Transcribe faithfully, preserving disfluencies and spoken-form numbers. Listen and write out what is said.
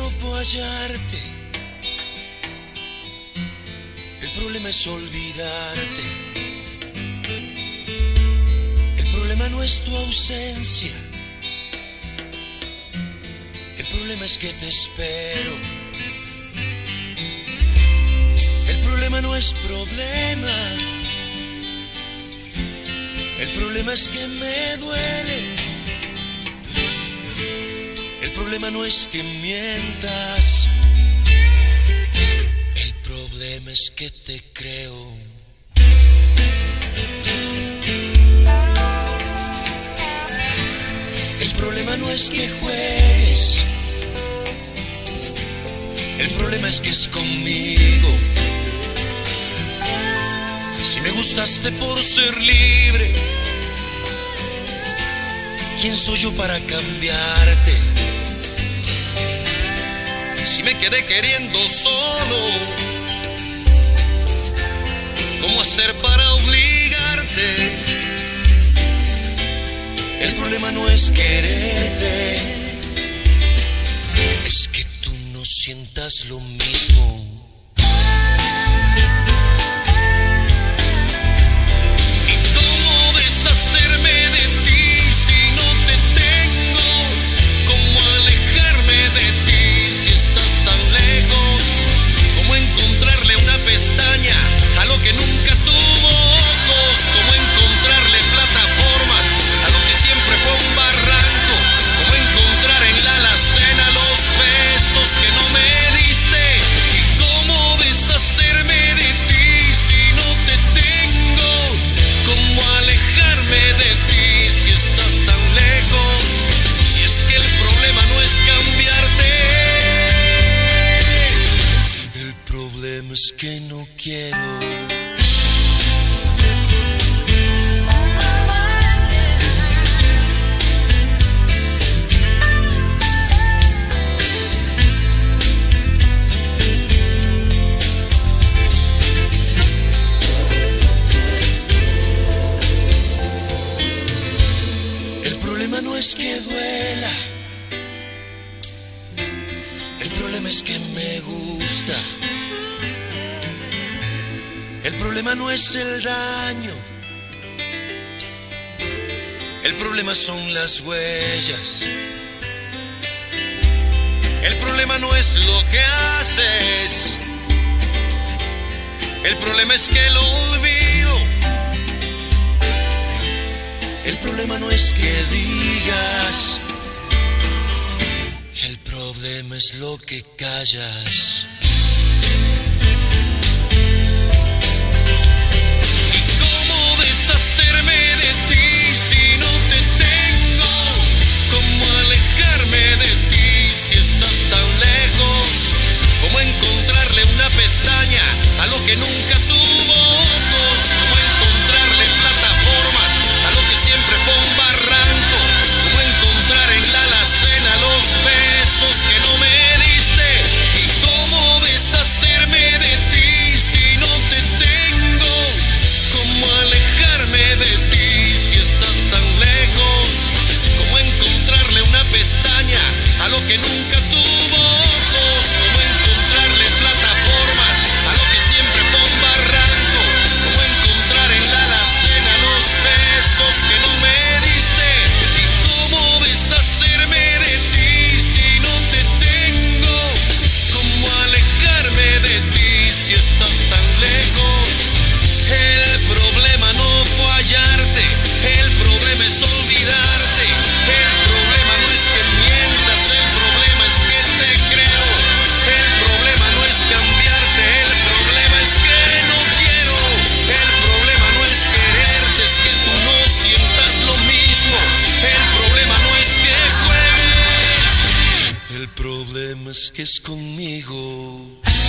no fallarte, el problema es olvidarte. El problema no es tu ausencia, el problema es que te espero. El problema no es problema, el problema es que me duele. El problema no es que mientas, el problema es que te creo. El problema no es que juegues, el problema es que es conmigo. Si me gustaste por ser libre, ¿quién soy yo para cambiarte? Si me quedé queriendo solo, ¿cómo hacer para obligarte? El problema no es quererte, es que tú no sientas lo mismo. Es que no quiero. El problema no es que duela, el problema es que me gusta. El problema no es el daño, el problema son las huellas. El problema no es lo que haces, el problema es que lo olvido. El problema no es que digas, el problema es lo que callas. A lo que nunca tuvo ojos, como encontrarle plataformas a lo que siempre fue un barranco, como encontrar en la alacena los besos que no me diste. Y cómo deshacerme de ti si no te tengo, cómo alejarme de ti si estás tan lejos, como encontrarle una pestaña a lo que nunca tuvo ojos, como encontrarle plataformas a lo que siempre fue un barranco, como encontrar en la alacena los besos que no me diste. Y cómo deshacerme de ti si no te tengo, cómo alejarme de ti si estás tan lejos. El problema no fue hallarte, el problema es olvidarte. El problema no es que mientas, el problema es que te creo. El problema no es cambiarte, el problema es que no quiero. El problema no es quererte, es que tú no sientas lo mismo. El problema no es que juegues, el problema es que es conmigo.